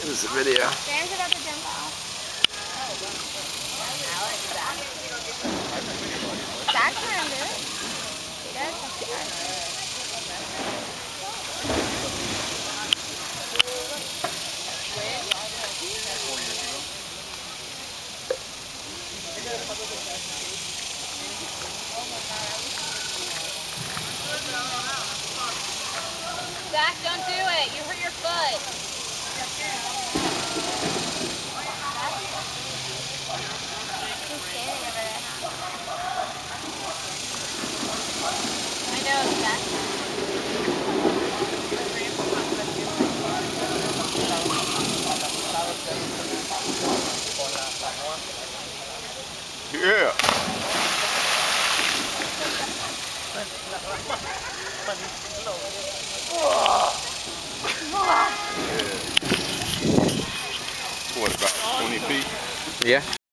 It was a video. Dan's about to jump off. Zach can do it. He does. Zach, don't do it. You hurt your foot. I know, Zach. Yeah. What, about 20 feet? Yeah.